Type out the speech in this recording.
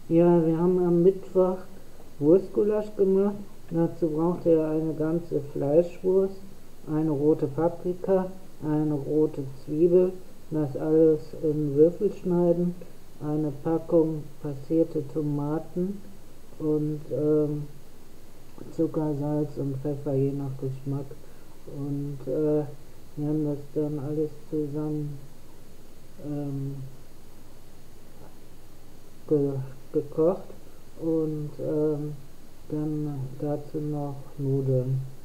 Ja, wir haben am Mittwoch Wurstgulasch gemacht. Dazu braucht ihr eine ganze Fleischwurst, eine rote Paprika, eine rote Zwiebel, das alles in Würfel schneiden, eine Packung passierte Tomaten und Zucker, Salz und Pfeffer je nach Geschmack. Und wir haben das dann alles zusammen ähm, gekocht und dann dazu noch Nudeln.